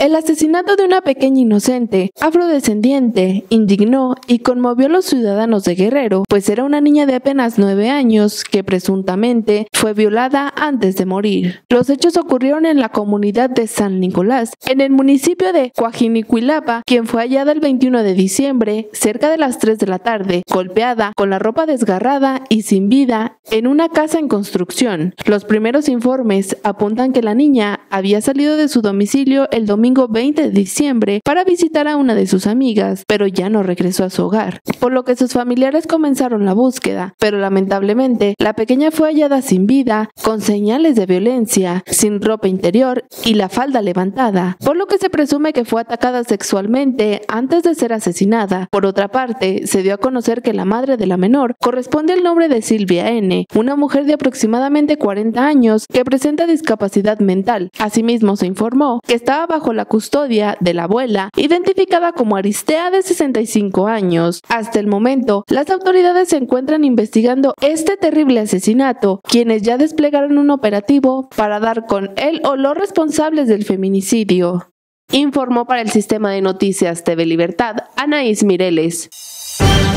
El asesinato de una pequeña inocente afrodescendiente indignó y conmovió a los ciudadanos de Guerrero, pues era una niña de apenas 9 años que presuntamente fue violada antes de morir. Los hechos ocurrieron en la comunidad de San Nicolás, en el municipio de Coajinicuilapa, quien fue hallada el 21 de diciembre, cerca de las 3 de la tarde, golpeada, con la ropa desgarrada y sin vida, en una casa en construcción. Los primeros informes apuntan que la niña había salido de su domicilio el domingo 20 de diciembre para visitar a una de sus amigas, pero ya no regresó a su hogar, por lo que sus familiares comenzaron la búsqueda, pero lamentablemente la pequeña fue hallada sin vida, con señales de violencia, sin ropa interior y la falda levantada, por lo que se presume que fue atacada sexualmente antes de ser asesinada. Por otra parte, se dio a conocer que la madre de la menor corresponde al nombre de Silvia N., una mujer de aproximadamente 40 años que presenta discapacidad mental. Asimismo, se informó que estaba bajo la custodia de la abuela, identificada como Aristea, de 65 años. Hasta el momento, las autoridades se encuentran investigando este terrible asesinato, quienes ya desplegaron un operativo para dar con él o los responsables del feminicidio. Informó para el Sistema de Noticias TV Libertad, Anaís Mireles.